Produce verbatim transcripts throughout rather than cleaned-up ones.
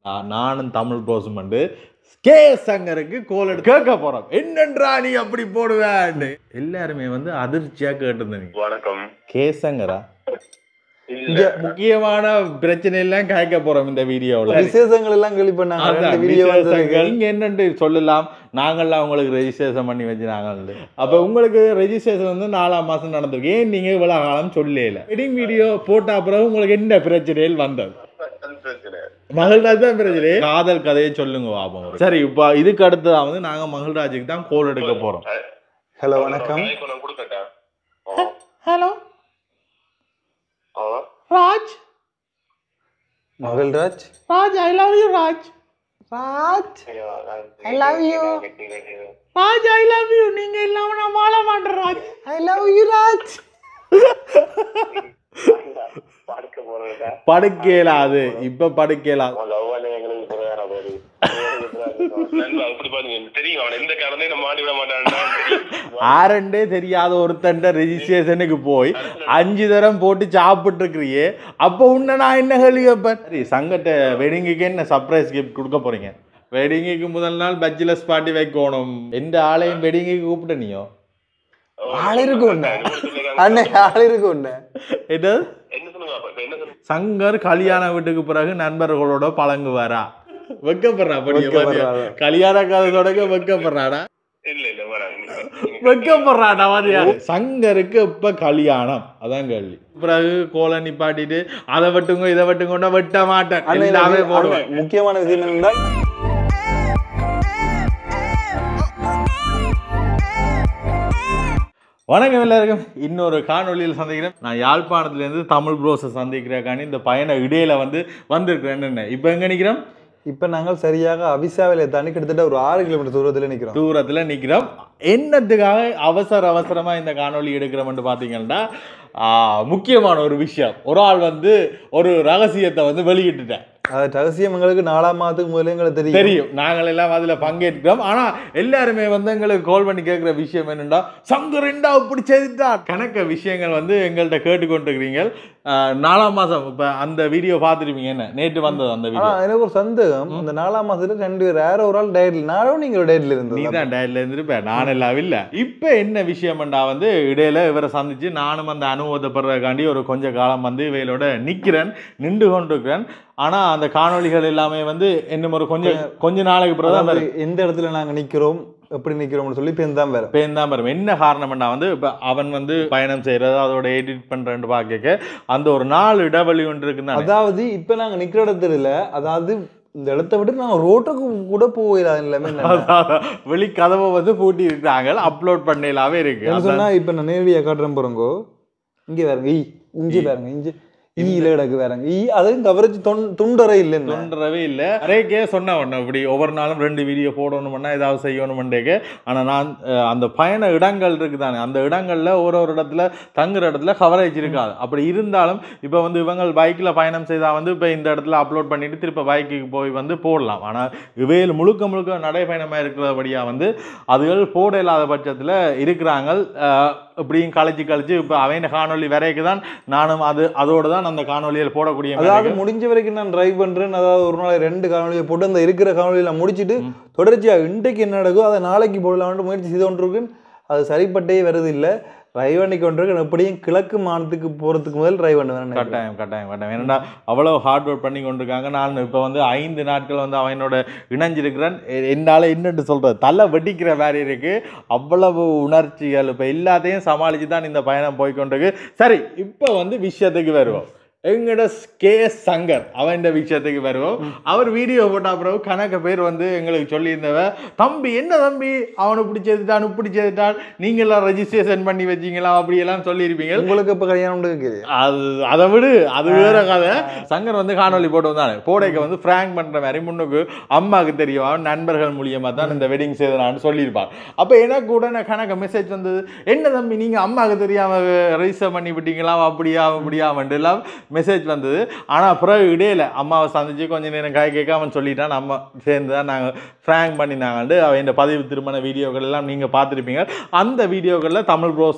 நானும் தமிழ் ப்ரோஸும் வந்து கே சங்கருக்கு கோல் எடுத்து கேட்க போறோம். என்னன்றா நீ அப்படி போடுவேன்னு எல்லாருமே வந்து அதிர்ச்சியா கேட்டிருந்தீங்க. வணக்கம் கே சங்கரா இங்க முக்கியமான பிரச்சனை எல்லாம் கேட்க போறோம் இந்த வீடியோவில். விசேஷங்கள் எல்லாம் கேள்வி பண்ணாங்க. நீங்க என்னன்னு சொல்லலாம், நாங்கள்லாம் உங்களுக்கு ரெஜிஸ்ட்ரேஷன் பண்ணி வச்சு நாங்கள். அப்ப உங்களுக்கு ரெஜிஸ்ட்ரேஷன் வந்து நாலாம் மாசம் நடந்திருக்கு. ஏன் நீங்க இவ்வளவு காலம் சொல்லல? வெட்டிங் வீடியோ போட்ட அப்புறம் உங்களுக்கு என்ன பிரச்சனைகள் வந்தது? மகிழ்ராஜ் தான் பிரச்சனை. காதல் கதையை சொல்லுங்க பாப்போம். சரி, இப்ப இதுக்கு அடுத்ததான் வந்து நாங்க மகிழ்ராஜுக்கு தான் கோல் எடுக்க போறோம். ஹலோ வணக்கம். ஹலோ ராஜ். மகிழ்ராஜ். Raj I love you. Raj Raj I love you. Raj I love you. நீங்க இல்லாம நான் வாழ மாட்டேன். Raj I love you. Raj படுக்கலாது. இப்ப படுக்கலாது. ஆரண்டே தெரியாத ஒருத்தண்ட ரெஜிஸ்ட்ரேஷனுக்கு போய் அஞ்சு தரம் போட்டு சாப்பிட்டு இருக்கிறியே, அப்ப உன்ன நான் என்ன கேள்வி கேட்பேன்? சரி, சங்கட்ட வெட்டிங்குக்கு என்ன சர்ப்ரைஸ் கிஃப்ட் கொடுக்க போறீங்க? வெட்டிங்குக்கு முதல் நாள் பேச்சுலர்ஸ் பார்ட்டி வைக்கணும். எந்த ஆளையும் வெட்டிங்குக்கு கூப்பிட்ட நீயோ? ஆள் இருக்கும் அண்ணே, ஆள் இருக்கும். என்ன சங்கர் கல்யாண வீட்டுக்கு பிறகு நண்பர்களோட பழங்குவாரா? வெக்கப்படுறா. கல்யாண கால தொடங்க வெக்கப்படுறாடா. வெக்கப்படுறாடா. சங்கருக்கு இப்ப கல்யாணம், அதான் கேள்வி. பிறகு கோலை நிப்பாட்டிட்டு அதை வெட்டுங்க இதை வெட்டுங்க வெட்ட மாட்டேன். முக்கியமான விஷயம் என்னன்னா, வணக்கம் எல்லாருக்கும். இன்னொரு காணொலியில் சந்திக்கிறேன். நான் யாழ்ப்பாணத்துலேருந்து தமிழ் ப்ரோஸை சந்திக்கிறக்காண்டி இந்த பயண இடையில வந்து வந்திருக்கிறேன். என்ன இப்போ எங்கே நிற்கிறோம்? இப்போ நாங்கள் சரியாக அவிசாவில தாண்டி கிட்டத்தட்ட ஒரு ஆறு கிலோமீட்டர் தூரத்தில் நிற்கிறோம். தூரத்தில் நிற்கிறோம். என்னத்துக்காக அவசர அவசரமாக இந்த காணொலி எடுக்கிறோம்னு பார்த்தீங்கன்னா, முக்கியமான ஒரு விஷயம். ஒரு ஆள் வந்து ஒரு ரகசியத்தை வந்து வெளியிட்டுட்டேன். அது ரகசியம் எங்களுக்கு நாலாம் மாதத்துக்கு முதல்ல எங்களுக்கு தெரியும் தெரியும் நாங்கள் எல்லாம் அதில் பங்கேற்கிறோம். ஆனால் எல்லாருமே வந்து எங்களுக்கு கால் பண்ணி கேட்குற விஷயம் என்னென்னா, சங்கர் ரெண்டா இப்படி செய்துட்டா கணக்க விஷயங்கள் வந்து எங்கள்கிட்ட கேட்டுக்கொண்டிருக்கிறீங்க. நாலாம் மாதம் இப்போ அந்த வீடியோ பார்த்துருப்பீங்க. என்ன நேற்று வந்தது அந்த வீடியோ. எனக்கு ஒரு சந்தேகம், அந்த நாலாம் மாதத்துல ரெண்டு பேர் வேற ஒரு ஆள் டயட்ல, நானும் நீங்கள் டயட்ல இருந்து நீ தான் டயட்ல இருந்துருப்பேன், நான் எல்லாம் இல்லை. இப்போ என்ன விஷயம்டா வந்து இடையில இவரை சந்திச்சு நானும் அந்த அனுபவத்தை பெறக்காண்டி ஒரு கொஞ்ச காலம் வந்து இவையோட நிற்கிறேன், நின்று கொண்டிருக்கிறேன். ஆனால் அந்த காணொலிகள் எல்லாமே வந்து இன்னும் ஒரு கொஞ்சம் கொஞ்ச நாளைக்கு பிறகு எந்த இடத்துல நாங்கள் நிற்கிறோம் எப்படி நிற்கிறோம்னு சொல்லி பேந்தான் வேறு பேந்தான் வரும். என்ன காரணம்னா வந்து இப்போ அவன் வந்து பயணம் செய்கிறது, அதோட எடிட் பண்ணுறேன்னு பார்க்க அந்த ஒரு நாலு இடைவெளி ஒன்று இருக்குன்னு. அதாவது இப்போ நாங்கள் நிற்கிற இடத்துல இல்லை, அதாவது இந்த இடத்த விட்டு நாங்கள் ரோட்டுக்கு கூட போயிடாது எல்லாமே. வெளி கதவை வந்து பூட்டி இருக்கிறாங்க, அப்லோட் பண்ணலாவே இருக்கு. சொன்னால் இப்போ நான் நேரடியாக காட்டுறேன் போகிறோங்கோ. இங்கே வேறுங்க ஈ இஞ்சி வேறுங்க இஞ்சி ஈல இடக்கு வேறங்க ஈ அதுவும் கவரேஜ் துண்டரவே இல்லை துண்டரவே இல்லை. நிறையக்கே சொன்ன உடனே இப்படி ஒவ்வொரு நாளும் ரெண்டு வீடியோ போடணும்னா ஏதாவது செய்யணும்ன்றேக்கு. ஆனால் நான் அந்த பயண இடங்கள் இருக்குதானே, அந்த இடங்களில் ஒரு ஒரு இடத்துல தங்குற இடத்துல கவரேஜ் இருக்காது. அப்படி இருந்தாலும் இப்போ வந்து இவங்க பைக்கில் பயணம் செய்தால் வந்து இப்போ இந்த இடத்துல அப்லோட் பண்ணிட்டு திருப்ப பைக்குக்கு போய் வந்து போடலாம். ஆனால் இவையில் முழுக்க முழுக்க நடைப்பயணமாக இருக்கிறபடியாக வந்து அதுகள் போட இல்லாத பட்சத்தில் இருக்கிறாங்க. இப்படியும் கழிச்சு கழிச்சு இப்போ அவன் காணொலி வரைக்கும் தான் நானும் அது அதோடு தான் அந்த காணொலியில் போடக்கூடிய. அதாவது முடிஞ்ச வரைக்கும் நான் ட்ரைவ் பண்ணுறேன். அதாவது ஒரு நாள் ரெண்டு காணொலியை போட்டு அந்த இருக்கிற காணொலியில் முடிச்சுட்டு தொடர்ச்சியாக இன்றைக்கு என்ன நடக்கும் அதை நாளைக்கு போடலாம்னு முயற்சி செய்து கொண்டிருக்குன்னு. அது சரிப்பட்டே வருது இல்லை. ட்ரைவ் பண்ணி கொண்டிருக்கேன். எப்படியும் கிழக்கு மாநிலத்துக்கு போகிறதுக்கு முதல் ட்ரைவ் பண்ணுவேன். கட்டாயம் கட்டாயம் கட்டாயம் ஏன்னா அவ்வளோ ஹார்ட் ஒர்க் பண்ணி கொண்டிருக்காங்க. நான் இப்போ வந்து ஐந்து நாட்கள் வந்து அவனோட இணைஞ்சிருக்கிறேன். என்னால் என்னென்று சொல்கிறது, தலை வெட்டிக்கிற மாதிரி இருக்குது. அவ்வளவு உணர்ச்சிகள் இப்போ எல்லாத்தையும் சமாளித்து தான் இந்த பயணம் போய்கொண்டிருக்கு. சரி, இப்போ வந்து விஷயத்துக்கு வருவோம். எங்கட கே சங்கர் அவன் விஷயத்துக்கு வருவோம். அவர் வீடியோ போட்டா பிறகு கணக்க பேர் வந்து எங்களுக்கு சொல்லியிருந்தவ, தம்பி என்ன தம்பி அவனை பிடிச்சதுட்டான் பிடிச்சதுட்டான் நீங்க எல்லாம் ரெஜிஸ்ட்ரேஷன் பண்ணி வச்சிங்களா அப்படியெல்லாம் சொல்லியிருப்பீங்க. உங்களுக்கு இப்போ கல்யாணம் அது அதை விடு, அது வேற கதை. சங்கர் வந்து காணொலி போட்டு வந்தானே, போடைக்க வந்து ஃப்ராங்க் பண்ற மாதிரி முன்னுக்கு அம்மாவுக்கு தெரியும் அவன் நண்பர்கள் மூலியமா தான் இந்த வெட்டிங் செய்தான்னு சொல்லியிருப்பார். அப்போ எனக்கு கூட கணக்க மெசேஜ் வந்தது, என்ன தம்பி நீங்க அம்மாவுக்கு தெரியாம ரெஜிஸ்டர் பண்ணி விட்டீங்களா அப்படியா அப்படியாமட்டு எல்லாம் மெசேஜ் வந்தது. ஆனால் பிறகு இடையில அம்மாவை சந்திச்சு கொஞ்சம் நேரம் காய் கேட்க அவன் சொல்லிட்டான். நம்ம சேர்ந்து தான் நாங்கள் ஃப்ராங்க் பண்ணினாங்கண்டு அவன் இந்த பதிவு திருமண வீடியோக்கள் எல்லாம் நீங்கள் பார்த்துருப்பீங்க. அந்த வீடியோக்களில் தமிழ் ப்ரோஸ்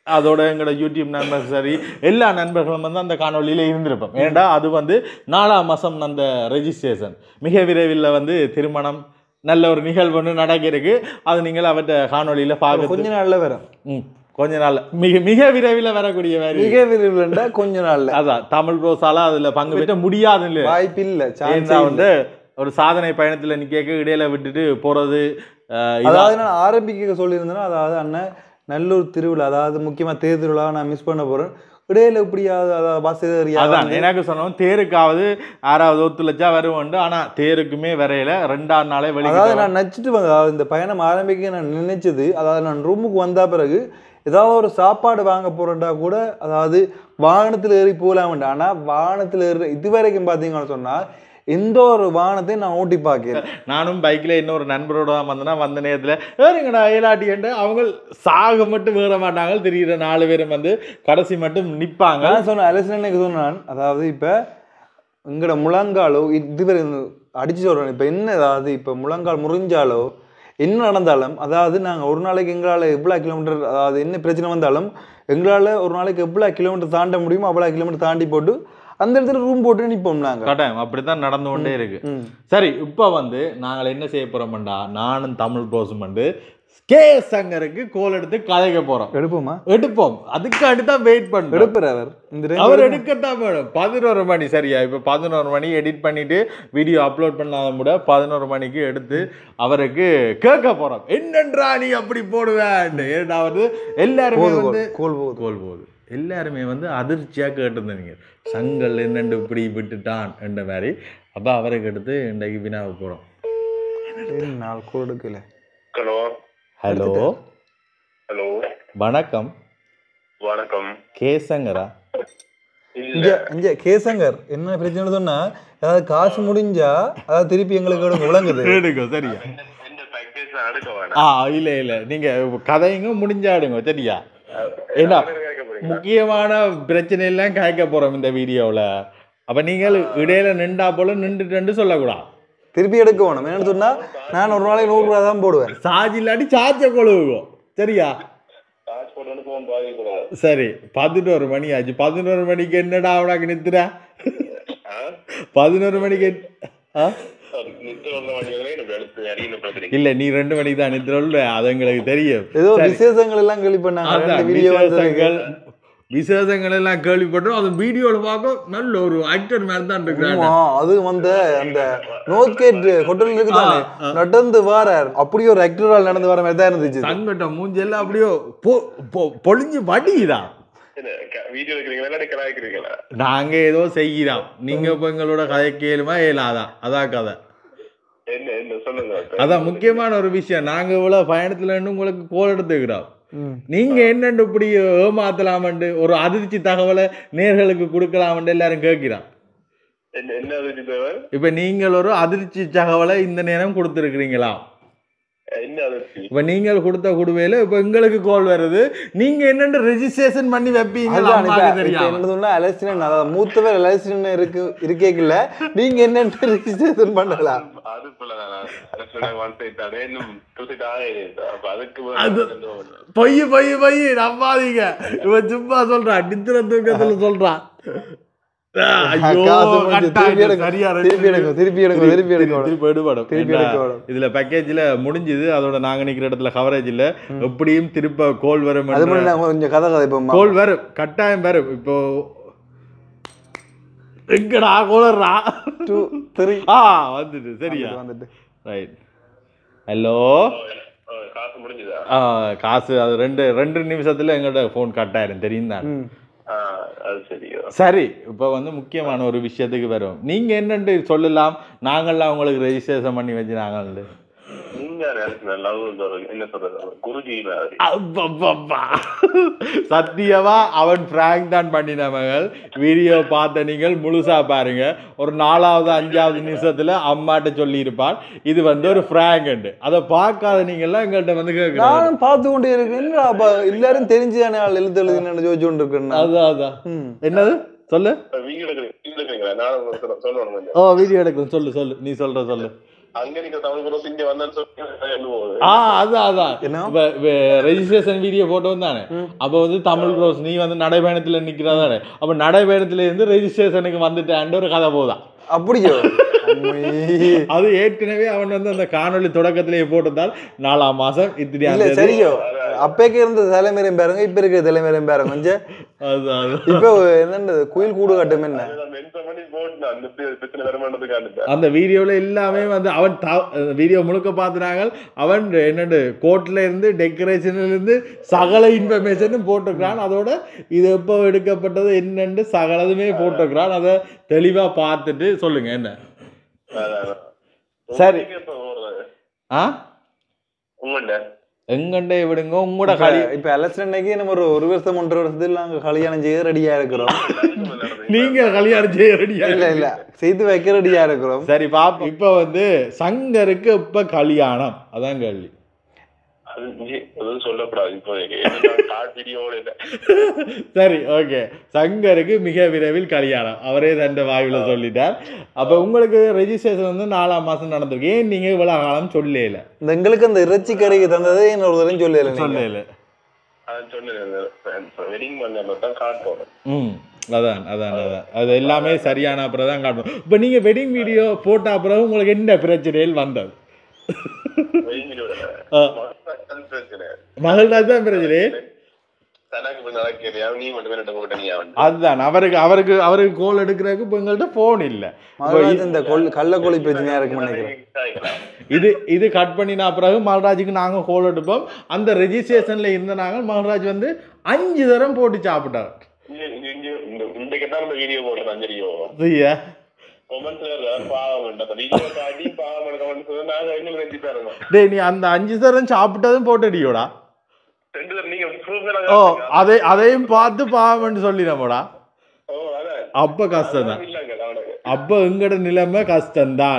அதோட எங்களோட யூடியூப் நண்பர்கள் சரி எல்லா நண்பர்களும் வந்து அந்த காணொலியில் இருந்திருப்போம். ஏன்டா அது வந்து நாலாம் மாதம் அந்த ரெஜிஸ்ட்ரேஷன் மிக விரைவில் வந்து திருமணம் நல்ல ஒரு நிகழ்வு ஒன்று நடக்கிறதுக்கு அது நீங்கள் அவற்றை காணொலியில் பார்க்க கொஞ்ச நாள்ல வரும். ம் கொஞ்ச நாள் மிக மிக விரைவில் வரக்கூடிய மாதிரி மிக விரைவில் கொஞ்ச நாள்ல அதான் தமிழ் ரோசால அதுல பங்கு பெற்ற முடியாது இல்லை வாய்ப்பு இல்ல. ஏன்னா வந்து ஒரு சாதனை பயணத்துல நிக்க இடையில விட்டுட்டு போறது. அதாவது நான் ஆரம்பிக்க சொல்லியிருந்தேன்னா அதாவது அண்ணன் நல்லூர் திருவிழா அதாவது முக்கியமா தேர் திருவிழா நான் மிஸ் பண்ண போறேன். இடையில இப்படியாவது அதாவது பஸ் அதான் எனக்கு சொன்னோம் தேருக்காவது ஆறாவது ஒத்துழைச்சா வருவோண்டு. ஆனா தேருக்குமே வரையில ரெண்டாம் நாளே வெளியே அதாவது நான் நச்சுட்டு வந்தேன். அதாவது இந்த பயணம் ஆரம்பிக்க நான் நினைச்சது அதாவது நான் ரூமுக்கு வந்த பிறகு ஏதாவது ஒரு சாப்பாடு வாங்க போறேன்டா கூட அதாவது வாகனத்தில் ஏறி போகலாம் வேண்டாம். ஆனா வாகனத்தில் ஏறி இதுவரைக்கும் பார்த்தீங்கன்னு சொன்னா எந்த ஒரு வாகனத்தையும் நான் ஓட்டி பார்க்கிறேன். நானும் பைக்கில் இன்னொரு நண்பரோட தான் வந்தேன்னா வந்த நேரத்தில் ஏறுங்கடா ஏலாட்டின்ட்டு அவங்க சாக மட்டும் வேற மாட்டாங்க. தெரிகிற நாலு பேரும் வந்து கடைசி மட்டும் நிற்பாங்க. நான் சொன்னேன் அலசனுக்கு சொன்னான் அதாவது இப்போ எங்களோட முழங்காலோ இதுவரை அடிச்சு சொல்கிறேன். இப்போ என்ன அதாவது இப்போ முழங்கால் முறிஞ்சாலோ என்ன நடந்தாலும் அதாவது நாங்கள் ஒரு நாளைக்கு எங்களால் எவ்வளோ கிலோமீட்டர் அதாவது என்ன பிரச்சனை வந்தாலும் எங்களால் ஒரு நாளைக்கு எவ்வளோ கிலோமீட்டர் தாண்ட முடியுமோ அவ்வளோ கிலோமீட்டர் தாண்டி போட்டு அந்த இடத்துல ரூம் போட்டு நிற்போம். நாங்கள் கட்டாயம் அப்படித்தான் நடந்து கொண்டே இருக்கு. சரி இப்போ வந்து நாங்கள் என்ன செய்ய போறோம்டா நானும் தமிழ் போஸும் வந்து கே சங்கருக்கு கோல் எடுத்து கதைக்க போறோம். எடுப்போமா? எடுப்போம். அதுக்கு அடுத்தான் வெயிட் பண்ணுறோம். எடுப்பார் அவர் இந்த அவர் எடுக்கத்தான் வேணும். பதினோரு மணி சரியா இப்போ பதினோரு மணி எடிட் பண்ணிட்டு வீடியோ அப்லோட் பண்ணாத கூட பதினோரு மணிக்கு எடுத்து அவருக்கு கேட்க போறோம். என்னன்றா நீ அப்படி போடுவேன் ஏதாவது எல்லாருமே வந்து கோல் போகுது கோல் போகுது எல்லாருமே வந்து அதிர்ச்சியாக கேட்டிருந்தீங்க சங்கல் என்னண்டு இப்படி விட்டுட்டான் என்ற மாதிரி. அப்போ அவருக்கு எடுத்து இன்றைக்கு வினாவை போகிறோம். நாலு கோல் எடுக்கல. ஹலோ ஹலோ ஹலோ வணக்கம். வணக்கம் கேசங்கரா? இங்க இங்க கேசங்கர் என்ன பிரச்சனை சொன்னா அதாவது காசு முடிஞ்சா அதாவது திருப்பி எங்களுக்கு விளங்குது எடுங்க சரியா? இந்த பேக்கேஜ் அடுக்க வேணாம். ஆ இல்லை இல்லை நீங்கள் கதைங்க முடிஞ்சாடுங்க சரியா? ஏன்னா முக்கியமான பிரச்சனை எல்லாம் காய்க்க போறோம் இந்த வீடியோவில். அப்ப நீங்கள் இடையில நின்றா போல நின்றுட்டு சொல்லக்கூடாது. திருப்பி எடுக்க வேணும். என்னன்னு சொன்னா நான் ஒரு நாளைக்கு நூறு ரூபா தான் போடுவேன். சார்ஜ் இல்லாட்டி சார்ஜை கொழுவுவோம் சரியா? சரி பதினோரு மணி ஆச்சு. பதினோரு மணிக்கு என்னடா அவனாக்கு நித்துற? பதினோரு மணிக்கு இல்ல நீ ரெண்டு மணிக்கு தான் நித்துற. அது எங்களுக்கு தெரியும். ஏதோ விசேஷங்கள் எல்லாம் கேள்வி பண்ணாங்க. விசேஷங்கள் எல்லாம் கேள்விப்பட்டோம். அது வீடியோல பார்க்க நல்ல ஒரு ஆக்டர் மாதிரி தான் இருக்கிறாங்க. அது வந்து அந்த நோர்த் கேட் ஹோட்டல் இருக்குதானே நடந்து வாரார் அப்படியே ஒரு ஆக்டரால் நடந்து வர மாதிரி தான் இருந்துச்சு. சங்கட்ட மூஞ்சி எல்லாம் அப்படியே பொழிஞ்சு வடிதான். நாங்க ஏதோ செய்கிறோம். நீங்க இப்ப எங்களோட கதை கேளுமா ஏலாதான் அதான் கதை. அதான் முக்கியமான ஒரு விஷயம். நாங்க இவ்வளவு பயணத்துல உங்களுக்கு கோல் எடுத்துக்கிறோம். நீங்க என்னண்டு இப்படி ஏமாத்தலாமண்டு ஒரு அதிர்ச்சி தகவலை நேர்களுக்கு கொடுக்கலாமண்டு எல்லாரும் கேட்கிறான். இப்ப நீங்கள் ஒரு அதிர்ச்சி தகவலை இந்த நேரம் கொடுத்துருக்கிறீங்களா? இப்ப நீங்கள் கொடுத்த குடுவையில இப்ப எங்களுக்கு கோல் வருது. நீங்க என்னன்னு ரெஜிஸ்ட்ரேஷன் பண்ணி வைப்பீங்க. மூத்தவர் எலக்ஷன் இருக்கு இருக்கேக்கல நீங்க என்னன்னு ரெஜிஸ்ட்ரேஷன் பண்ணலாம். பொய் பொய் பொய் நம்பாதீங்க. இவன் சும்மா சொல்றான். நித்திர தூக்கத்துல சொல்றான். இதுல பேக்கேஜ்ல முடிஞ்சது. அதோட நாங்க நிக்கிற இடத்துல கவரேஜ் இல்ல. எப்படியும் திருப்ப கோல் வரும். கோல் வரும் கட்டாயம் வரும். இப்போ எங்கடா கோலர்ரா வந்துட்டு சரியா? ரைட். ஹலோ காசு அது ரெண்டு ரெண்டு நிமிஷத்துல எங்கள்கிட்ட போன் கட் ஆயிரும் தெரியும் தான். சரி இப்ப வந்து முக்கியமான ஒரு விஷயத்துக்கு வரும். நீங்க என்னன்னு சொல்லலாம். நாங்கள்லாம் உங்களுக்கு ரெஜிஸ்ட்ரேஷன் பண்ணி வச்சு நாங்கள் சத்தியமா அவன் பிராங்க் தான் பண்ணின மகள். வீடியோ பார்த்த நீங்கள் முழுசா பாருங்க. ஒரு நாலாவது அஞ்சாவது நிமிஷத்துல அம்மாட்ட சொல்லி இருப்பான் இது வந்து ஒரு பிராங்க். அதை பார்க்காத நீங்க எல்லாம் எங்கள்கிட்ட வந்து கேட்க நானும் பார்த்து கொண்டே இருக்கேன். எல்லாரும் தெரிஞ்சுதானே எழுத்து எழுதுன்னு யோசிச்சு கொண்டு இருக்கேன். அதான் அதான் என்னது சொல்லு. ஓ வீடியோ எடுக்கிறேன் சொல்லு சொல்லு நீ சொல்ற சொல்லு. அங்க நீங்க தமிழ் ப்ரோஸ் இங்க வந்தேன்னு சொல்லி ஆ அதான் அதான் என்ன? ரெஜிஸ்ட்ரேஷன் வீடியோ போட்டோ தானே அப்ப வந்து தமிழ் ப்ரோஸ் நீ வந்து நடைபயணத்துல நிக்கிறதானே அப்ப நடைபயணத்துல இருந்து ரெஜிஸ்ட்ரேஷனுக்கு வந்துட்டான்னு ஒரு கதை போதான் அப்படியோ அது ஏற்கனவே அவன் வந்து அந்த காணொலி தொடக்கத்திலேயே போட்டதால் நாலாம் மாசம் இல்ல இத்திரி சரியோ அப்பேக்கு இருந்த தலைமையும் பாருங்க இப்ப இருக்கிற தலைமையும் பாருங்க கொஞ்சம் அதுதான் இப்ப என்னது குயில் கூடு கட்டும் என்ன அந்த வீடியோல எல்லாமே வந்து அவன் வீடியோ முழுக்க பார்த்துனாங்க அவன் என்னண்டு கோட்ல இருந்து டெக்கரேஷன்ல இருந்து சகல இன்ஃபர்மேஷனும் போட்டுக்கிறான் அதோட இது எப்போ எடுக்கப்பட்டது என்னன்னு சகலதுமே போட்டுக்கிறான் அதை தெளிவா பார்த்துட்டு சொல்லுங்க என்ன சரி ஆ உங்கள்ட்ட எங்கண்டே விடுங்க உங்களோட களி இப்ப எலெக்ஷன் அன்னைக்கு நம்ம ஒரு ஒரு வருஷம் ஒன்றரை வருஷத்துல நாங்க கல்யாணம் செய்ய ரெடியா இருக்கிறோம் நீங்க கல்யாணம் செய்ய ரெடியா இல்ல இல்ல செய்து வைக்க ரெடியா இருக்கிறோம் சரி பாப்போம் இப்ப வந்து சங்கருக்கு இப்ப கல்யாணம் அதான் கேள்வி சொல்லக்கூடாது இப்போ சரி ஓகே சங்கருக்கு மிக விரைவில் கல்யாணம் அவரே தண்ட வாயுல சொல்லிட்டார் அப்ப உங்களுக்கு ரெஜிஸ்ட்ரேஷன் வந்து நாலாம் மாசம் நடந்திருக்கு ஏன் நீங்க இவ்வளவு காலம் சொல்லல இந்த எங்களுக்கு அந்த இறைச்சி கறிக்கு தந்ததே என்ன ஒரு தரம் சொல்லல சொல்லல ம் அதான் அதான் அதான் அது எல்லாமே சரியான அப்புறம் தான் காட்டணும் இப்போ நீங்க வெட்டிங் வீடியோ போட்ட அப்புறம் உங்களுக்கு என்ன பிரச்சனைகள் வந்தது மகள்ராஜ் தான் பிரச்சனை அதுதான் அவருக்கு அவருக்கு அவருக்கு கோல் எடுக்கிறதுக்கு இப்போ எங்கள்கிட்ட போன் இல்லை இந்த கள்ள கோழி பிரச்சனையா இருக்கு நினைக்கிறேன் இது இது கட் பண்ணின பிறகு மகராஜுக்கு நாங்க கோல் எடுப்போம் அந்த ரெஜிஸ்ட்ரேஷன்ல இருந்த நாங்க மகராஜ் வந்து அஞ்சு தரம் போட்டு சாப்பிட்டார் வீடியோ போட்டு நீ அந்த அஞ்சு தரம் சாப்பிட்டதும் போட்டடியோடா ஓ அதை அதையும் பார்த்து பாவம்னு சொல்லிடமோடா அப்ப கஷ்டம்தான் அப்ப எங்கட நிலைமை கஷ்டம்தான்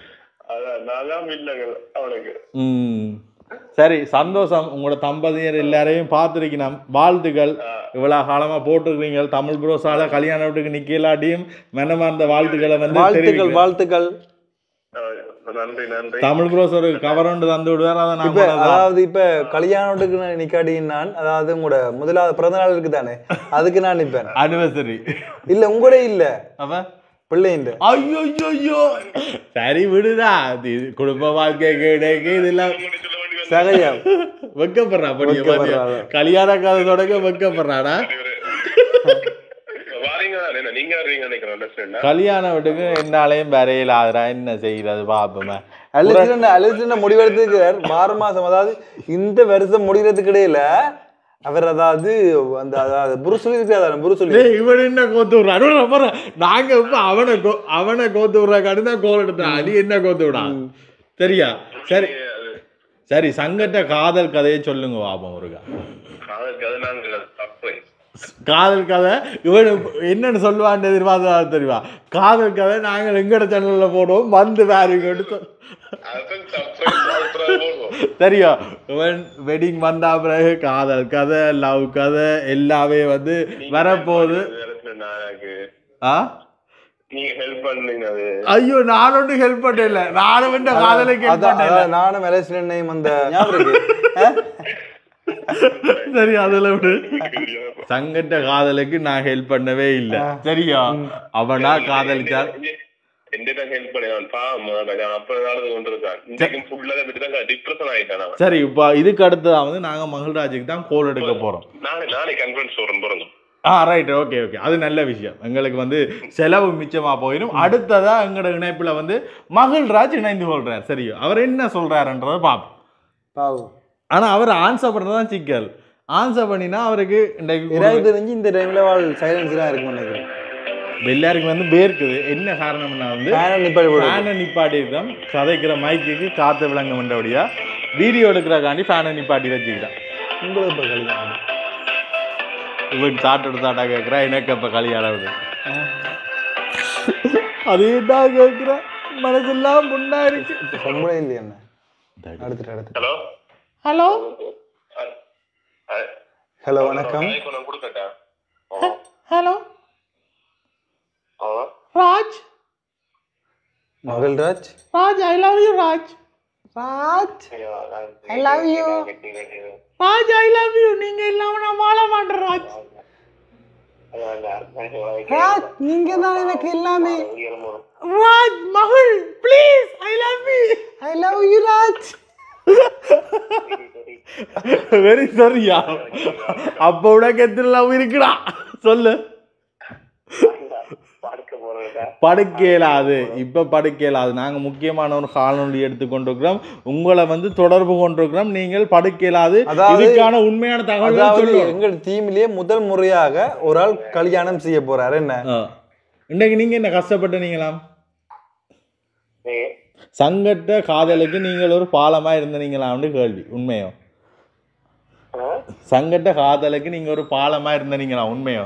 உம் சரி சந்தோஷம் உங்களோட தம்பதியர் எல்லாரையும் பார்த்துருக்கணும் வாழ்த்துக்கள் இவ்வளவு காலமா போட்டிருக்கீங்க தமிழ் புரோசால கல்யாண வீட்டுக்கு நிக்கலாட்டியும் மனமார்ந்த வாழ்த்துக்களை வந்து வாழ்த்துக்கள் வாழ்த்துக்கள் நன்றி நன்றி தமிழ் ப்ரோஸ் ஒரு கவர் ஒன்று தந்து விடுவார் அதை இப்ப அதாவது இப்ப கல்யாணத்துக்கு நிக்காட்டி நான் அதாவது உங்களோட முதலாவது பிறந்த நாள் இருக்கு தானே அதுக்கு நான் நிப்பேன் அனிவர்சரி இல்ல உங்களே இல்ல அப்ப பிள்ளைங்க ஐயோ ஐயோ சரி விடுதா குடும்ப வாழ்க்கை கிடைக்கு இதெல்லாம் சகையா வெக்கப்படுறா படிய கல்யாண கால தொடங்க வெக்கப்படுறாடா கல்யாண வீட்டுக்கு என்னாலையும் வரையில் ஆகுறா என்ன செய்யறது பாப்போமே அலிசன் முடிவெடுத்துக்கு ஆறு மாசம் அதாவது இந்த வருஷம் முடிகிறதுக்கு இடையில அவர் அதாவது அந்த அதாவது புருஷலி இருக்காது புருஷலி இவன் என்ன கோத்து விடுறான் நாங்க இப்ப அவனை அவனை கோத்து விடுறா கடுதான் கோல் எடுத்தான் அடி என்ன கோத்து விடா சரியா சரி சரி சங்கட்ட காதல் கதையை சொல்லுங்க பாப்போம் ஒருக்கா காதல் கதை இவன் என்னன்னு சொல்லுவான்னு எதிர்பார்த்தா தெரியுமா காதல் கதை நாங்கள் எங்கட சேனல்ல போடுவோம் வந்து வேற தெரியும் இவன் வெட்டிங் வந்தா பிறகு காதல் கதை லவ் கதை எல்லாமே வந்து வரப்போகுது ஐயோ நான் ஒன்றும் ஹெல்ப் பண்ணல நானும் வந்து காதலுக்கு நானும் எலெக்ஷன் அந்த சரி அதுல விடு சங்கட்ட காதலுக்கு நான் ஹெல்ப் பண்ணவே இல்லை சரியா அவனா காதலிச்சான் சரி இப்ப இதுக்கு அடுத்ததான் வந்து நாங்க மகள்ராஜுக்கு தான் கோல் எடுக்க போறோம் ஆ ரைட் ஓகே ஓகே அது நல்ல விஷயம் எங்களுக்கு வந்து செலவு மிச்சமா போயிடும் அடுத்ததா எங்களோட இணைப்புல வந்து மகள்ராஜ் இணைந்து கொள்றாரு சரியா அவர் என்ன சொல்றாருன்றதை பார்ப்போம் ஆனா அவர் ஆன்சர் பண்றதுதான் சிக்கல் ஆன்சர் பண்ணினா அவருக்கு தெரிஞ்சு இந்த டைம்ல சைலன்ஸ் தான் இருக்கும் நினைக்கிறேன் எல்லாருக்கும் வந்து பேருக்குது என்ன காரணம்னா வந்து ஃபேனை நிப்பாட்டி இருக்கோம் கதைக்கிற மைக்குக்கு காற்று விளங்க வேண்டபடியா வீடியோ எடுக்கிறக்காண்டி ஃபேனை நிப்பாட்டி வச்சுக்கிறான் உங்களுக்கு இப்போ கல்யாணம் இவன் சாட்டோட சாட்டா கேட்குறா எனக்கு இப்போ கல்யாணம் அது என்ன கேட்குற மனசெல்லாம் முன்னா இருக்கு சம்பளம் இல்லையா என்ன அடுத்துட்டு அடுத்து ஹலோ ஹலோ ஹலோ வணக்கம் ஹலோ ராஜ் மகள்ராஜ் Raj I love you Raj Raj I love you Raj I love you நீங்க இல்லாம நான் வாழ மாட்டேன் ராஜ் ராஜ் நீங்க தான் எனக்கு எல்லாமே ராஜ் மகள் please I love you I love you Raj very சரியா அப்ப உனக்கு எத்தனை லவ் இருக்குடா சொல்லு படுக்கலாது இப்ப படுக்கலாது நாங்க முக்கியமான ஒரு காணொலி எடுத்துக்கொண்டிருக்கிறோம் உங்களை வந்து தொடர்பு கொண்டிருக்கிறோம் நீங்கள் படுக்கலாது இதுக்கான உண்மையான தகவல் எங்கள் டீம்லயே முதல் முறையாக ஒரு ஆள் கல்யாணம் செய்ய போறாரு என்ன இன்னைக்கு நீங்க என்ன கஷ்டப்பட்டு நீங்களாம் சங்கட்ட காதலுக்கு நீங்கள் ஒரு பாலமா இருந்தீங்களாம்னு கேள்வி உண்மையோ சங்கட்ட காதலுக்கு நீங்க ஒரு பாலமா இருந்தீங்களா உண்மையோ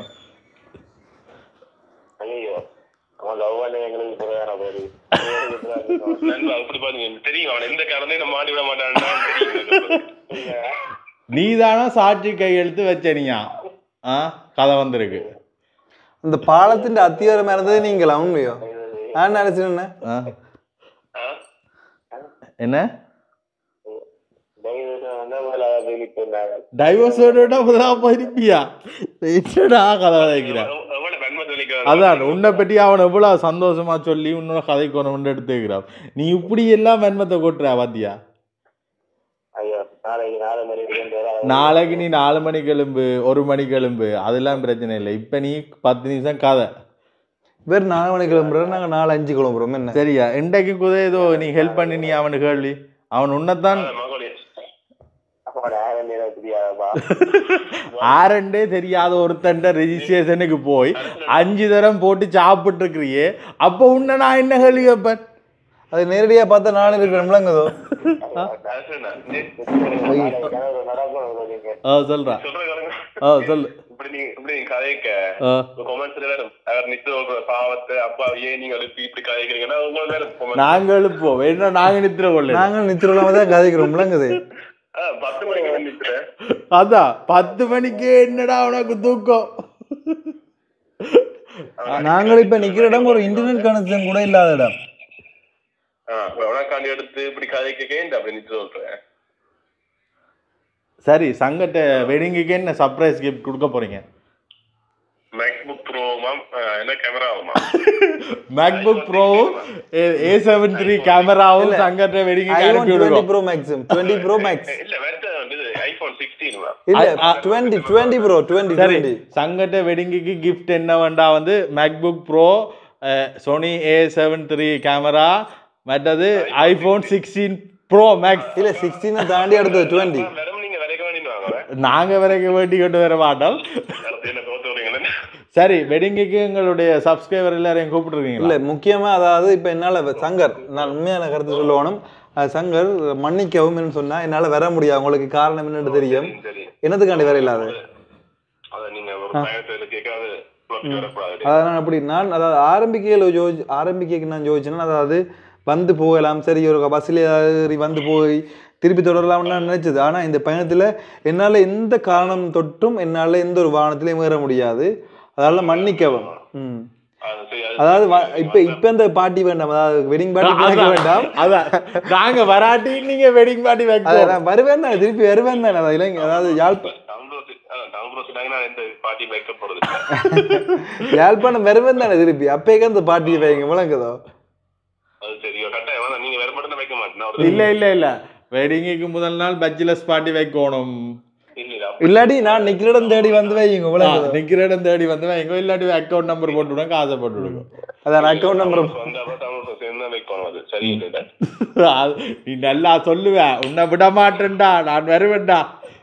நீதானா சாட்சி கையெழுத்து வச்ச நீயா கதை வந்திருக்கு இந்த பாலத்தின் அத்தியாரம் இருந்தது நீங்களா உண்மையோ நான் நினைச்சேன் என்ன டைவர்ஸோட போயிருப்பியா என்னடா கதை வைக்கிறேன் அதான் உன்னை பற்றி அவன் எவ்வளவு சந்தோஷமா சொல்லி உன்னோட கதைக்கு ஒன்று எடுத்துக்கிறான் நீ இப்படி எல்லாம் வன்மத்தை கொட்டுற பாத்தியா நாளைக்கு நீ நாலு மணி கிளம்பு ஒரு மணி கிளம்பு அதெல்லாம் பிரச்சனை இல்லை இப்ப நீ பத்து நிமிஷம் கதை வேறு நாலு மணி கிளம்புறோம் நாங்கள் நாலு அஞ்சு கிளம்புறோம் என்ன சரியா இன்றைக்கு கூட ஏதோ நீ ஹெல்ப் பண்ணி நீ அவனுக்கு கேள்வி அவன் உன்னைத்தான் ஆரண்டே தெரியாத ஒருத்தண்ட ரெஜிஸ்ட்ரேஷனுக்கு போய் அஞ்சு தரம் போட்டு சாப்பிட்டு இருக்கிறியே அப்ப உன்ன நான் என்ன கேள்வி கேட்பேன் அது நேரடியா பார்த்தா நானும் இருக்கிறேன்லங்கதோ சொல்றா சொல்லு நாங்க எழுப்போம் வேணா நாங்க நித்திர கொள்ள நாங்க நித்திரலாம தான் கதைக்கிறோம்லங்குது அதான் பத்து மணிக்கு என்னடா உனக்கு தூக்கம் நாங்கள் இப்ப நிக்கிற இடம் ஒரு இன்டர்நெட் கனெக்ஷன் கூட இல்லாத இடம் சரி சங்கட்ட வெட்டிங்குக்கு என்ன சர்ப்ரைஸ் கிஃப்ட் கொடுக்க போறீங்க MacBook Pro என்ன கேமராவுமா MacBook Pro A seventy-three கேமராவும் சங்கட்ட வெட்டிங்குக்கு அனுப்பி விடுங்க twenty Pro Max twenty Pro Max இல்ல வேற இது iPhone sixteen மா இல்ல twenty twenty Pro twenty சரி சங்கட்ட வெட்டிங்குக்கு gift என்ன வேண்டா வந்து MacBook Pro Sony A seventy-three camera மற்றது iPhone sixteen Pro Max இல்ல sixteen தாண்டி அடுத்து twenty நீங்க வரைக்க வேண்டியது நாங்க வரைக்க வேண்டி கொண்டு வர மாட்டோம் சரி வெட்டிங்குக்கு எங்களுடைய சப்ஸ்கிரைபர் எல்லாரையும் கூப்பிட்டுருக்கீங்களா இல்ல முக்கியமா அதாவது இப்ப என்னால சங்கர் நான் உண்மையான கருத்து சொல்லணும் சங்கர் மன்னிக்கவும் சொன்னா என்னால வர முடியாது உங்களுக்கு காரணம் என்னன்னு தெரியும் என்னதுக்காண்டி வர இல்லாத அதான் அப்படி நான் அதாவது ஆரம்பிக்கையில யோசி ஆரம்பிக்க நான் யோசிச்சேன்னா அதாவது வந்து போகலாம் சரி ஒரு பஸ்ல ஏதாவது வந்து போய் திருப்பி தொடரலாம்னு நான் நினைச்சது ஆனா இந்த பயணத்துல என்னால எந்த காரணம் தொட்டும் என்னால எந்த ஒரு வாகனத்திலையும் ஏற முடியாது அதனால மன்னிக்கவும் ம் அதாவது இப்ப இப்ப இந்த பார்ட்டி வேண்டாம் அதாவது வெட்டிங் பார்ட்டி வைக்க வேண்டாம் அதான் நாங்க வராட்டி நீங்க வெட்டிங் பார்ட்டி வைக்க நான் வருவேன் தானே திருப்பி வருவேன் தானே அதான் இல்லைங்க அதாவது யாழ்ப்பா யாழ்ப்பாணம் வருவேன் தானே திருப்பி அப்பேக்க அந்த பார்ட்டி வைங்க முழங்குதோ இல்ல இல்ல இல்ல வெட்டிங்குக்கு முதல் நாள் பச்சுலஸ் பார்ட்டி வைக்கணும் இல்லாட்டி நான் நிக்கிற இடம் தேடி வந்து வைங்க நிக்கிற இடம் தேடி வந்து வைங்க இல்லாட்டி அக்கௌண்ட் நம்பர் போட்டு விடுங்க காசை போட்டு விடுங்க அதான் அக்கௌண்ட் நம்பர் நீ நல்லா சொல்லுவ உன்னை விட மாட்டேன்டா நான் வருவேன்டா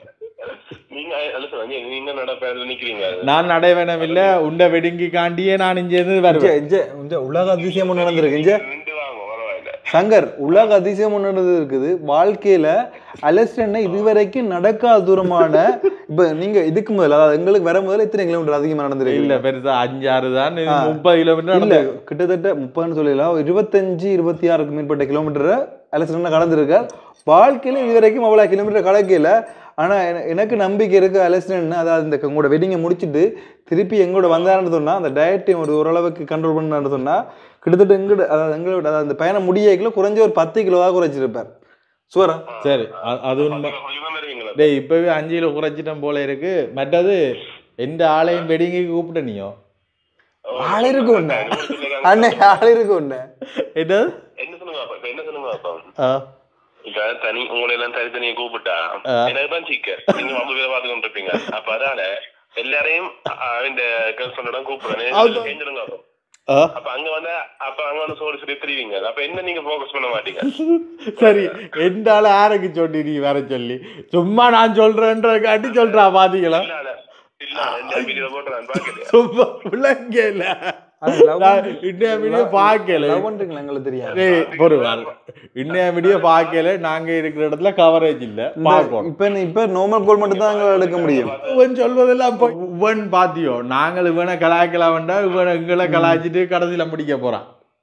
நான் நடை வேணும் இல்ல உண்ட வெடிங்கி காண்டியே நான் இங்க இருந்து வருவேன் உலக அதிசயம் நடந்திருக்கு சங்கர் உலக அதிசயம் ஒன்று இருக்குது வாழ்க்கையில அலஸ்டன்ன இதுவரைக்கும் நடக்காத தூரமான இப்ப நீங்க இதுக்கு முதல்ல அதாவது எங்களுக்கு வர முதல்ல எத்தனை கிலோமீட்டர் அதிகமா நடந்திருக்கு இல்ல பெருசா அஞ்சாறு தான் முப்பது கிலோமீட்டர் இல்ல கிட்டத்தட்ட முப்பதுன்னு சொல்லலாம் இருபத்தஞ்சு இருபத்தி ஆறுக்கு மேற்பட்ட கிலோமீட்டர் அலஸ்டன்ல கடந்திருக்கார் வாழ்க்கையில இதுவரைக்கும் அவ்வளவு கிலோமீட்டர் கடக்கையில ஆனா எனக்கு நம்பிக்கை இருக்கு அலஸ்டன் அதாவது இந்த உங்களோட வெட்டிங்கை முடிச்சுட்டு திருப்பி எங்களோட வந்தாருன்னு சொன்னா அந்த டயட்டையும் ஒரு ஓரளவுக்கு கண்ட்ரோல் பண்ணான்னு சொன்னா கிட்டத்தட்ட எங்கிட்ட அதாவது எங்களோட அதாவது அந்த பயணம் முடிய கிலோ குறைஞ்ச ஒரு பத்து கிலோவாக குறைச்சிருப்பார் சுவரா. சரி அ- அது உண்மை. டேய் இப்பவே அஞ்சு கிலோ குறைச்சிட்டோம் போல இருக்கு. மற்றது எந்த ஆளையும் வெடிங்கி கூப்பிட்ட நீயோ ஆள் இருக்கு ஒண்ணு அண்ணே ஆள் இருக்கு ஒண்ணு என்ன என்ன சொல்லுங்க அப்பா, இப்ப என்ன சொல்லுங்க அப்பா? ஆ, இப்ப தனி உங்களை எல்லாம் தனித்தனியா கூப்பிட்டா எனக்குதான் சிக்க நீங்க ஐம்பது பேரை பார்த்து கொண்டு இருப்பீங்க. அப்ப அதனால எல்லாரையும் அஹ், இந்த கேர்ள்ஃபிரெண்டோட கூப்பிடுறேன் செஞ்சிருங்க. ஆ. அப்ப அங்க வந்து அப்ப அங்க வந்து சோறு சொல்லி தெரிவிங்க. அப்ப என்ன நீங்க போக்கஸ் பண்ண மாட்டீங்க. சரி எந்த ஆளு யாருக்கு சொல்லி நீ வேற சொல்லி சும்மா நான் சொல்றேன்ற காட்டி சொல்றா பாத்தீங்களா? இல்ல இல்ல இல்ல இந்த வீடியோ போட்டு நான் பாக்கலையா. சும்மா விளங்க இல்ல இன்னைய வீடியோ பாக்கல லவ் பண்றீங்களா எங்களுக்கு தெரியாது. டேய் பொறுவாரு இன்னைய வீடியோ பாக்கல. நாங்க இருக்கிற இடத்துல கவரேஜ் இல்ல பாக்கணும். இப்ப இப்ப நார்மல் கோல் மட்டும் தான் எங்களால எடுக்க முடியும். இவன் சொல்வதெல்லாம் அப்ப இவன் பாத்தியோ நாங்கள் இவனை கலாய்க்கலாம் வேண்டாம். இவன் எங்களை கலாய்ச்சிட்டு கடைசியில முடிக்க போறான்.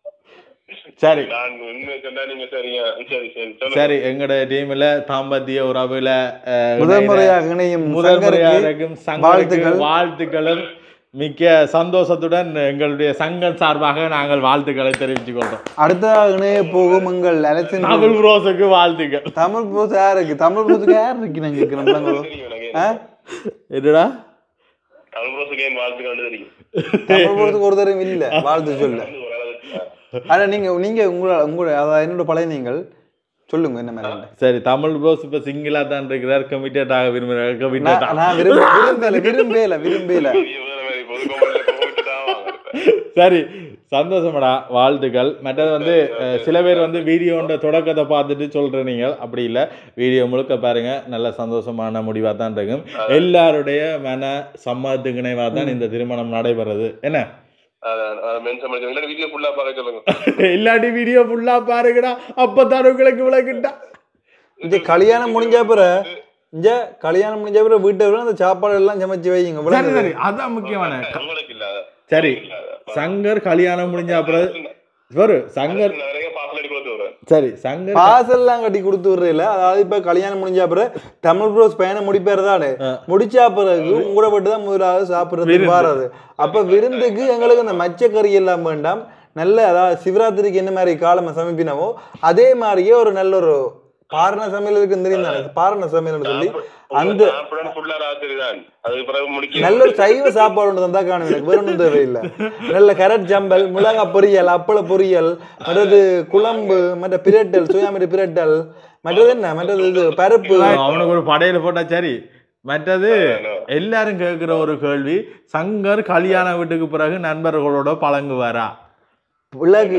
சரி நான் உண்மை சொன்னா நீங்க சரியா சரி சரி சொல்லுங்க. சரி எங்கட டீம்ல தாம்பத்திய உறவுல அஹ், முதல் முறையாக இணையும் முதல் முறையாக சங்கருக்கு இருக்கும் சங்கருக்கு வாழ்த்துக்கள். வாழ்த்துக்களும் மிக்க சந்தோஷத்துடன் எங்களுடைய சங்கம் சார்பாக நாங்கள் வாழ்த்துக்களை தெரிவித்துக் கொள்றோம். அடுத்ததாக இணைய போகும் எங்கள் அலெக்சன் தமிழ் ரோஸுக்கு வாழ்த்துக்கள். தமிழ் ப்ரோஸ் யார் இருக்கு? தமிழ் ப்ரோஸுக்கு யார் இருக்கு? நாங்க இருக்கிறோம் தெரியும் எனக்கு. என்னடா தமிழ் ப்ரோஸுக்கு ஏன் வாழ்த்துக்கள் தெரியும். தமிழ் ப்ரோஸுக்கு ஒரு தரம் இல்ல வாழ்த்து சொல்ல. ஒரு அளவுக்கு ஆனா நீங்க நீங்க உங்களோட உங்களோட அதாவது என்னோட பழைய நீங்கள் சொல்லுங்க என்ன மாதிரி. சரி தமிழ் ப்ரோஸ் இப்ப சிங்கிளா தான் இருக்கிறார். கமிட்டட் ஆக விரும்புகிறார். கமிட்டட் நான் நான் விரும்ப விரும்பல விரும்பல விரும்பல வேற மாதிரி பொது கோமல்ல கோமிட்டு தான் வாங்குறேன். சரி சந்தோஷமடா வாழ்த்துக்கள். மற்றது வந்து அஹ், சில பேர் வந்து வீடியோன்ற தொடக்கத்தை பார்த்துட்டு சொல்ற நீங்கள் அப்படி இல்லை. வீடியோ முழுக்க பாருங்க. நல்ல சந்தோஷமான முடிவா தான் இருக்கும். எல்லாருடைய மன சம்மதத்துக்கு இணைவா தான் இந்த திருமணம் நடைபெறுது. என்ன வீடியோ ஃபுல்லா பார்க்க சொல்லுங்க. இல்லாட்டி வீடியோ ஃபுல்லா பாருங்கடா. அப்பதான் உங்களுக்கு விளக்குட்டா. இங்க கல்யாணம் முடிஞ்ச பிறகு இங்க கல்யாணம் முடிஞ்ச பிறகு வீட்டை விட அந்த சாப்பாடு எல்லாம் சமைச்சு வைங்க. சரி விளங்குது? சரி அதான் முக்கியமான. உங்களுக்கு இல்ல சரி சங்கர் கல்யாணம் முடிஞ்ச அப்புறம் ஒரு சங்கர் நிறைய பாசல் அடி கொடுத்து வரேன். சரி சங்கர் பாசல் எல்லாம் கட்டி கொடுத்து விடுறதில்ல. அதாவது இப்ப கல்யாணம் முடிஞ்ச பிறகு தமிழ் ப்ரோஸ் பயணம் முடிப்பேறதானே முடிச்சா பிறகு உங்களோட பட்டு தான் முதலாவது சாப்பிடுறதுக்கு வாரது. அப்ப விருந்துக்கு எங்களுக்கு அந்த மச்சக்கறி எல்லாம் வேண்டாம். நல்ல அதாவது சிவராத்திரிக்கு என்ன மாதிரி காலமா சமைப்பினவோ அதே மாதிரியே ஒரு நல்ல ஒரு பாரண சமையல் இருக்குன்னு தெரியும் தானே. பாரண சமையல்னு சொல்லி அந்த நல்ல ஒரு சைவ சாப்பாடு ஒன்று தந்தா காணும். எனக்கு வேற ஒன்றும் தேவையில்லை. நல்ல கரட் ஜம்பல் மிளகா பொரியல் அப்பள பொரியல் மற்றது குழம்பு மற்ற பிரட்டல் சுயாமீட்டு பிரட்டல் மற்றது என்ன மற்றது இது பருப்பு. அவனுக்கு ஒரு படையில போட்டா சரி. மற்றது எல்லாரும் கேட்கிற ஒரு கேள்வி சங்கர் கல்யாண வீட்டுக்கு பிறகு நண்பர்களோட பழங்குவாரா? விளக்கு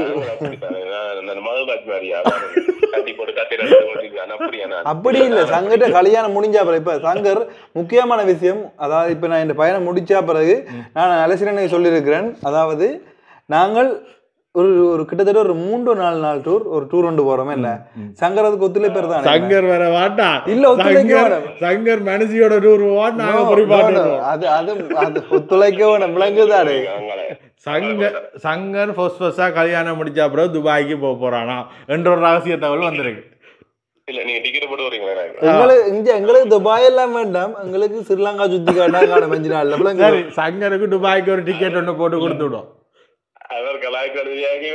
அப்படி இல்ல. சங்கர்ட்ட கல்யாணம் முடிஞ்சா பிறகு இப்ப சங்கர் முக்கியமான விஷயம் அதாவது இப்ப நான் இந்த பயணம் முடிச்சா பிறகு நான் அலசிரனை சொல்லியிருக்கிறேன். அதாவது நாங்கள் ஒரு ஒரு கிட்டத்தட்ட ஒரு மூன்று நாலு நாள் டூர் ஒரு டூர் கொண்டு போறோம். என்ன சங்கரதுக்கு ஒத்துழைப்பு தான். சங்கர் வர வாட்டா இல்ல ஒத்துழைக்க சங்கர் மனசியோட டூர் வாட் நாங்க குறிப்பாடுறோம். அது அது அது ஒத்துழைக்க வேணும். விளங்குதானே? சங்கர் சங்கர் ஃபர்ஸ்ட் ஃபர்ஸ்டா கல்யாணம் முடிச்ச அப்புறம் துபாய்க்கு போக போறானா என்ற ஒரு ரகசிய தகவல் வந்திருக்கு. இல்ல நீங்க டிக்கெட் போட்டு வரீங்களா? எங்களுக்கு இங்க எங்களுக்கு துபாய் எல்லாம் வேண்டாம். எங்களுக்கு ஸ்ரீலங்கா சுத்தி காட்டா காண அஞ்சு நாள்ல. சரி சங்கருக்கு துபாய்க்கு ஒரு டிக்கெட் ஒன்று போட்டு கொடுத்து விடும். அவர் கலாய்க்கிறது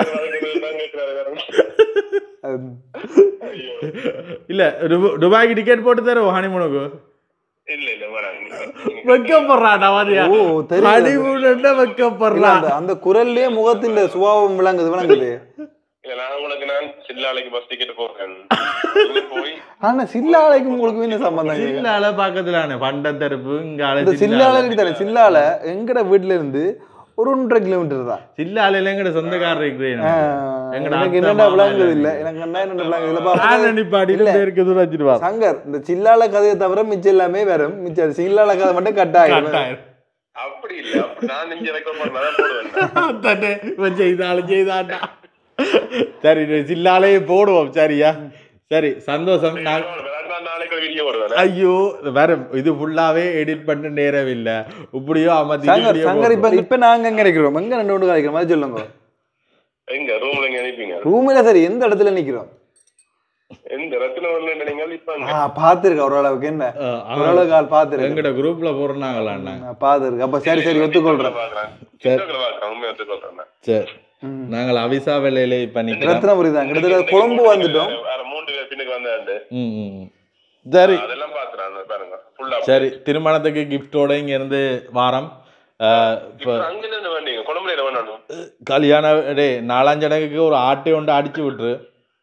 இல்ல துபாய்க்கு டிக்கெட் போட்டு தருவோம் ஹனிமூனுக்கு. இல்ல இல்ல வெக்கப்படுறாடா வாதியா. ஓ தெரியும் வெக்கப்படுறா. அந்த குரல்லே முகத்தின் சுபாவம் விளங்குது விளங்குது. இல்ல நான் உங்களுக்கு நான் சில்லாலைக்கு பஸ் டிக்கெட் போடுறேன். போய் ஆனா சில்லாலைக்கு உங்களுக்கு என்ன சம்பந்தம்? சில்லால பக்கத்துல பண்ட தரப்பு இங்க இந்த சில்லால இருக்கு தானே. சில்லால எங்கட வீட்டுல இருந்து ஒரு ஒன்றரை கிலோமீட்டர் தான். சில்லாலையில எங்கட சொந்தக்காரர் இருக்கிறேன். எனக்கு என்னடா விளங்குது இல்ல. எனக்கு என்ன என்ன விளங்குது இல்ல. சங்கர் இந்த சில்லால கதையை தவிர மிச்சம் எல்லாமே வரும். மிச்சம் சில்லால கதை மட்டும் கட்டாயம். அப்படி இல்ல நான் இங்க ரெக்கார்ட் பண்ணாதான் போடுவேன். செய்தாலும் செய்தாட்டா. சரி சில்லாலே போடுவோம். சரியா சரி சந்தோஷம். நாளைக்கு வீடியோ வருவேன். ஐயோ வரும் இது ஃபுல்லாவே எடிட் பண்ண நேரம் இல்ல. இப்படியோ அமதி சங்கர் இப்ப இப்ப நாங்க எங்க நிக்கிறோம்? எங்க ரெண்டு ஒன்று கலைக்கிறோம் மாதிரி சொல்லுங்க. எங்க ரூம்ல எங்க நிப்பீங்க? ரூம்ல சரி எந்த இடத்துல நிக்கிறோம்? எந்த ரத்னவர்ல நீங்க நிப்பாங்க. ஆ பாத்துர்க்க ஓரளவுக்கு என்ன ஓரளவுக்கு ஆள் பாத்துர்க்க. எங்கட குரூப்ல போறனாங்களா அண்ணா பாத்துர்க்க. அப்ப சரி சரி ஒத்துக்கொள்றேன். சரி பாக்குறேன் உண்மையா ஒத்துக்கொள்றேன். சரி நாங்கள் அவிசா வேலையில இப்ப நிக்கிறோம். ரத்னபுரி தான் கிட்டத்தட்ட கொழும்பு வந்துட்டோம். மூன்று பேர் பின்னுக்கு வந்தாண்டு ம், ம். சரி அதெல்லாம் பாத்துறாங்க பாருங்க ஃபுல்லா. சரி திருமணத்துக்கு கிஃப்டோட இங்க இருந்து வாரம் அங்க இருந்து வேண்டீங்க கொழம்புல வேணும் கல்யாண டே நாலாஞ்சடங்குக்கு ஒரு ஆட்டை ஒன்று அடிச்சு விட்டுரு.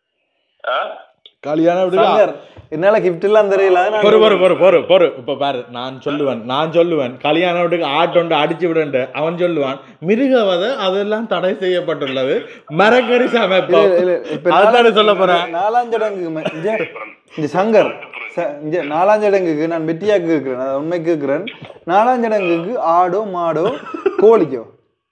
கல்யாண சங்கர், என்னால கிஃப்ட் எல்லாம் தெரியல. பொறு பொறு பொறு பொறு பொறு இப்ப பாரு, நான் சொல்லுவேன் நான் சொல்லுவேன் கல்யாண வீட்டுக்கு ஆட்டொண்டு அடிச்சு விடுன்ட்டு அவன் சொல்லுவான் மிருகவத அதெல்லாம் தடை செய்யப்பட்டுள்ளது மரக்கறி சமைப்போம். அதான சொல்ல போறேன். நாலாஞ்சடங்கு சங்கர் நாலாஞ்சடங்குக்கு நான் வெட்டியா கேட்கிறேன், அதை உண்மை கேட்கிறேன். நாலாஞ்சடங்குக்கு ஆடோ மாடோ கோழிக்கோ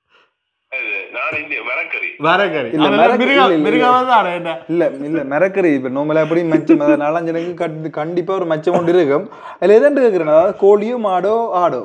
இல்ல இல்ல மரக்கறி இப்ப நோமலா எப்படி மச்சம் நாலாஞ்சடங்கு கண்டிப்பா ஒரு மச்சம் ஒன்று இருக்கும். அதுல எதாண்டு கேட்கிறேன், அதாவது கோழியோ மாடோ ஆடோ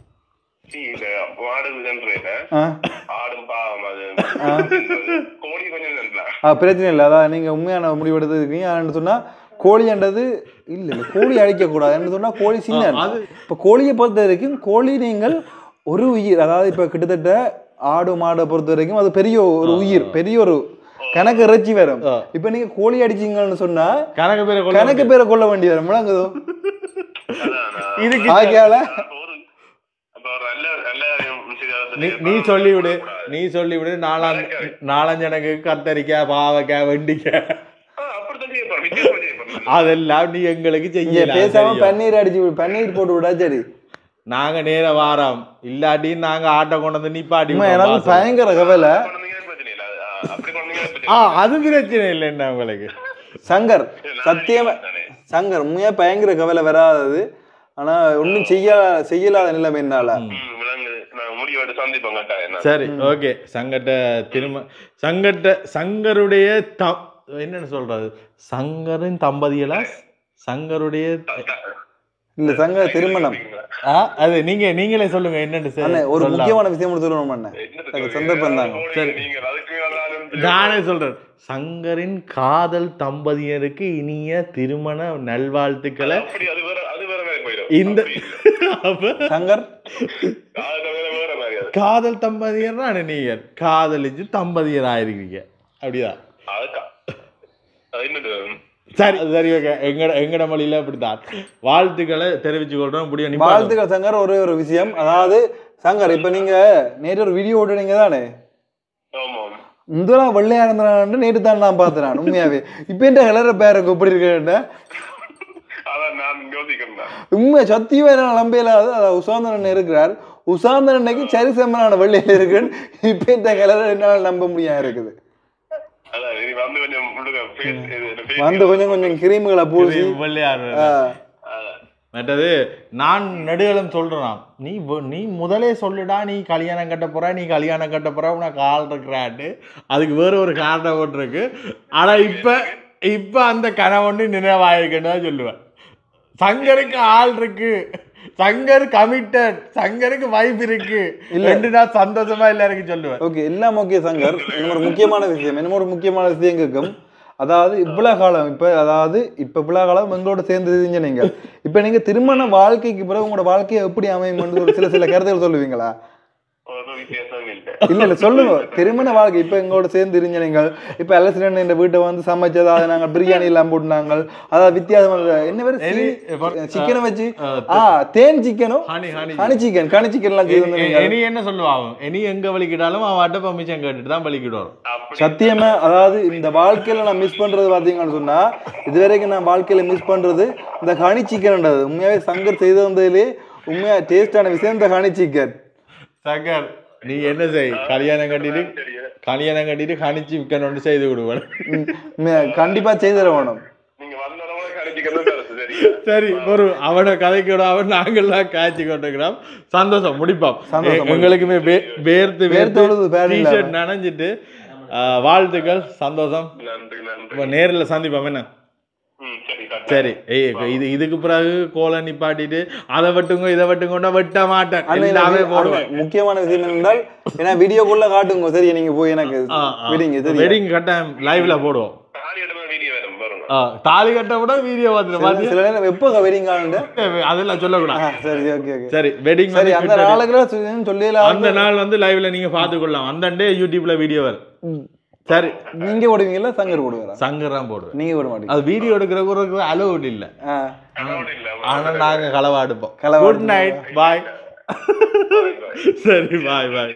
பிரச்சனை இல்லை. அதான் நீங்க உண்மையான முடிவு எடுத்துருக்கீங்க சொன்னா கோழின்றது இல்ல இல்ல கோழி அழிக்க கூடாதுன்னு சொன்னா கோழி சின்ன. இப்ப கோழியை பொறுத்த வரைக்கும் கோழி நீங்கள் ஒரு உயிர், அதாவது இப்ப கிட்டத்தட்ட ஆடு மாடை பொறுத்த வரைக்கும் அது பெரிய ஒரு உயிர், பெரிய ஒரு கணக்கு இறைச்சி வரும். இப்ப நீங்க கோழி அடிச்சீங்கன்னு சொன்னா கணக்கு பேரை கணக்கு பேரை கொள்ள வேண்டி வரும். முழங்குதோ நீ சொல்லிவிடு நீ சொல்லிவிடு நாலாஞ்சு நாலஞ்சனக்கு கத்தரிக்காய் பாவக்காய் வெண்டிக்காய் அதெல்லாம் நீ எங்களுக்கு செய்ய பேசாம பன்னீர் அடிச்சு பன்னீர் போட்டு விடா. சரி நாங்க நேர வாரம் இல்லாட்டி நாங்க ஆட்டை கொண்டு வந்து நிப்பாட்டி எனக்கு பயங்கர கவலை. அது பிரச்சனை இல்லை என்ன உங்களுக்கு சங்கர் சத்தியமா சங்கர் உண்மையா பயங்கர கவலை வராதது. ஆனா ஒன்னும் செய்ய செய்யலாத நிலைமை என்னால. சரி ஓகே சங்கட்ட திரும்ப சங்கட்ட சங்கருடைய என்னன்னு சொல்றது சங்கரின் தம்பதிகளா சங்கருடைய இல்ல சங்க திருமணம் அது நீங்க நீங்களே சொல்லுங்க என்னன்னு ஒரு முக்கியமான விஷயம் சொல்லணும். சந்தர்ப்பம் தான் நானே சொல்றேன். சங்கரின் காதல் தம்பதியருக்கு இனிய திருமண நல்வாழ்த்துக்களை இந்த சங்கர் காதல் தம்பதியர் தான் நீங்க காதலிச்சு தம்பதியர் ஆயிருக்கீங்க அப்படிதான். சரி சரி ஓகே எங்கட எங்கட மொழியில அப்படித்தான் வாழ்த்துக்களை தெரிவிச்சு கொள்றோம். முடியும் வாழ்த்துக்கள் சங்கர். ஒரே ஒரு விஷயம், அதாவது சங்கர் இப்ப நீங்க நேற்று ஒரு வீடியோ ஓடுனீங்க தானே, முதலாம் வெள்ளையா இருந்தான்னு நேற்று தான் நான் பார்த்தேன் உண்மையாவே. இப்ப என்ற கலர பேருக்கு எப்படி இருக்கேன் உண்மை சத்தியமா நம்பையிலாது. அதாவது உசாந்தரன் இருக்கிறார், உசாந்தரன் அன்னைக்கு சரிசமனான வெள்ளையில இருக்குன்னு இப்ப இந்த கலரை என்னால நம்ப முடியாது இருக்குது. வந்து கொஞ்சம் கொஞ்சம் கிரீமுகளை பூசி மற்றது நான் நெடுகளும் சொல்றான், நீ நீ முதலே சொல்லுடா நீ கல்யாணம் கட்ட போற நீ கல்யாணம் கட்ட போற உனக்கு ஆள் இருக்கிறாட்டு அதுக்கு வேற ஒரு காரணம் ஒன்று இருக்கு. ஆனா இப்ப இப்ப அந்த கனவு நினைவாயிருக்குன்னு தான் சொல்லுவேன். சங்கருக்கு ஆள் இருக்கு, சங்கர் கமிட்டட், சங்கருக்கு வைஃப் இருக்கு இல்ல நான் சந்தோஷமா எல்லாருக்கும் சொல்லுவேன். ஓகே எல்லாம் ஓகே சங்கர். இன்னொரு முக்கியமான விஷயம் என்ன ஒரு முக்கியமான விஷயம் கேட்கும், அதாவது இவ்வளவு காலம் இப்ப அதாவது இப்ப இவ்வளவு காலம் எங்களோட சேர்ந்து நீங்க இப்ப நீங்க திருமண வாழ்க்கைக்கு பிறகு உங்களோட வாழ்க்கையை எப்படி அமையும் ஒரு சில சில கருத்துக்கள் சொல்லுவீங்களா? இல்ல இல்ல சொல்லுங்க. திருமண வாழ்க்கை இப்ப எங்களோட சேர்ந்து இருந்த நீங்கள் இப்ப எலசிடன் இந்த வீட்டை வந்து சமைச்சது அதை நாங்க பிரியாணி எல்லாம் போட்டுனாங்க, அதாவது வித்தியாசமா என்ன பேரு சிக்கனை வச்சு ஆஹ் தேன் சிக்கனும் ஹனி சிக்கன் கனி சிக்கன் எல்லாம் செய்து என்ன சொல்லுவாங்க இனி எங்க வலிக்கிட்டாலும் அவன் அட்டை பர்மிஷன் கேட்டுட்டு தான் வலிக்கிடுவான். சத்தியமா அதாவது இந்த வாழ்க்கையில நான் மிஸ் பண்றது பாத்தீங்கன்னு சொன்னா இதுவரைக்கும் நான் வாழ்க்கையில மிஸ் பண்றது இந்த ஹனி சிக்கன்ன்றது. உண்மையாவே சங்கர் செய்து வந்ததுலேயே உண்மையா டேஸ்டான விஷயம் இந்த ஹனி சிக்கன். சங்கர் நீ என்ன செய், கல்யாணம் கட்டிட்டு கல்யாணம் கட்டிட்டு ஹனி சிக்கன் ஒன்று செய்து விடுவேன். கண்டிப்பா செய்திட வேணும். சரி ஒரு அவனை கதைக்கூட அவன் நாங்கள்லாம் காய்ச்சி கொண்டுக்கிறோம். சந்தோஷம் முடிப்போம். எங்களுக்குமே வேர்த்து வேர்த்து நனைஞ்சிட்டு வாழ்த்துக்கள் சந்தோஷம். நேரில் சந்திப்போம் என்ன. சரி இது இதுக்கு பிறகு கோலை நிப்பாட்டிட்டு அதை வெட்டுங்க இதை வெட்டுங்க வெட்ட மாட்டேன் எல்லாமே போடுவேன். முக்கியமான விஷயம் என்னென்றால் ஏன்னா வீடியோக்குள்ள காட்டுங்க. சரி நீங்க போய் எனக்கு வெட்டிங் வெட்டிங் கட்டாயம் லைவ்ல போடுவோம். ஆ, தாலி கட்ட கூட வீடியோ பார்த்துட்டு சில நேரம் எப்போ வெட்டிங் காணுண்டு அதெல்லாம் சொல்லக்கூடாது. சரி ஓகே ஓகே சரி வெட்டிங் சரி அந்த நாளுக்குள்ள சொல்லல அந்த நாள் வந்து லைவ்ல நீங்க பாத்துக்கொள்ளலாம். அந்த டே யூடியூப்ல வீடியோ வரும். சரி நீங்க போடுவீங்கல்ல சங்கர் போடுவாரா? சங்கர் தான் போடுவேன். நீங்க போட மாட்டீங்க. அது வீடியோ எடுக்கிறதுக்கு அலோட் இல்ல. ஆனா நாங்க களவா எடுப்போம். Good night bye. சரி பாய் பாய்.